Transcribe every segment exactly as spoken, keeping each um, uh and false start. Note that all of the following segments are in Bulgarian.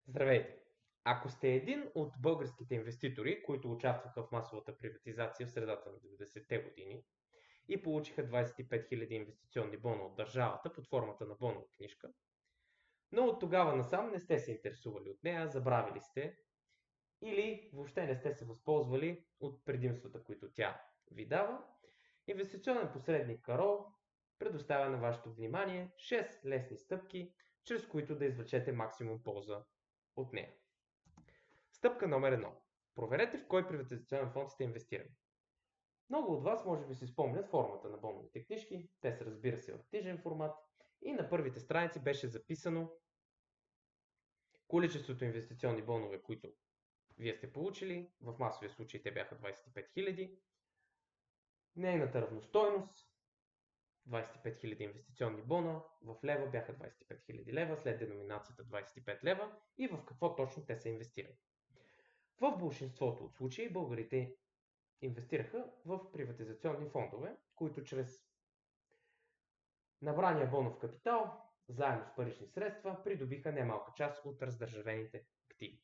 Здравейте! Ако сте един от българските инвеститори, които участваха в масовата приватизация в средата на деветдесетте години и получиха двадесет и пет хиляди инвестиционни бона от държавата под формата на бонова книжка, но от тогава насам не сте се интересували от нея, забравили сте или въобще не сте се възползвали от предимствата, които тя ви дава, инвестиционен посредник Карол предоставя на вашето внимание шест лесни стъпки, чрез които да извлечете максимум полза от нея. Стъпка номер едно. Проверете в кой приватизационен фонд сте инвестирали. Много от вас може би си спомнят формата на боновите книжки. Те са, разбира се, в книжен формат и на първите страници беше записано количеството инвестиционни бонове, които вие сте получили. В масовия случай те бяха двадесет и пет хиляди. Нейната равностойност двадесет и пет хиляди инвестиционни бона, в лева бяха двадесет и пет хиляди лева, след деноминацията двадесет и пет лева и в какво точно те са инвестирали. В большинството от случаи българите инвестираха в приватизационни фондове, които чрез набрания бонов капитал, заедно с парични средства, придобиха немалка част от раздържавените активи.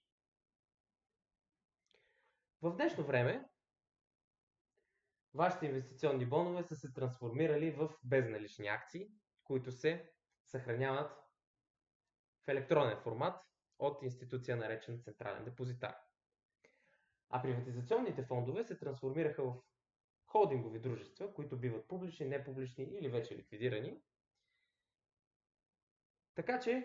В днешно време вашите инвестиционни бонове са се трансформирали в безналични акции, които се съхраняват в електронен формат от институция наречен Централен депозитар. А приватизационните фондове се трансформираха в холдингови дружества, които биват публични, непублични или вече ликвидирани. Така че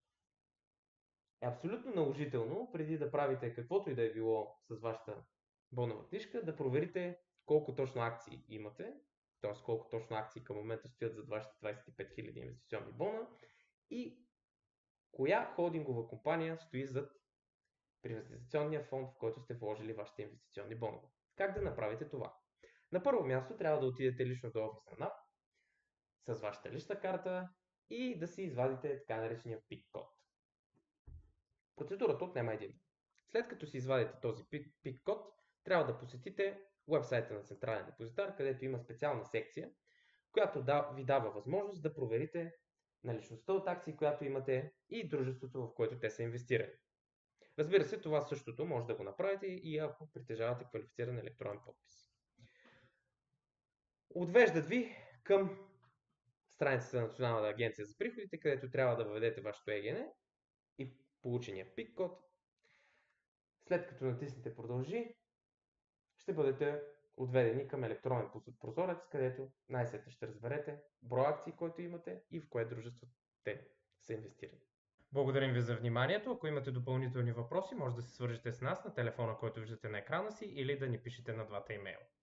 е абсолютно наложително, преди да правите каквото и да е било с вашата бонова книжка, да проверите колко точно акции имате, т.е. колко точно акции към момента стоят зад вашите двадесет и пет хиляди инвестиционни бона и коя холдингова компания стои зад приватизационния фонд, в който сте вложили вашите инвестиционни бонове. Как да направите това? На първо място трябва да отидете лично до офиса на НАП с вашата лична карта и да си извадите така наречения пик код. Процедурата отнема един ден. След като си извадите този пик, пик код, трябва да посетите уебсайта на Централен депозитар, където има специална секция, която да, ви дава възможност да проверите наличността от акции, която имате и дружеството, в което те са инвестирали. Разбира се, това същото може да го направите и ако притежавате квалифициран електронен подпис. Отвеждат ви към страницата на Националната агенция за приходите, където трябва да въведете вашето ЕГН и получения пик код. След като натиснете продължи, ще бъдете отведени към електронен прозорец, където най-сетне ще разберете броя акции, който имате и в кое дружество те са инвестирани. Благодарим ви за вниманието. Ако имате допълнителни въпроси, може да се свържете с нас на телефона, който виждате на екрана си, или да ни пишете на двата имейла.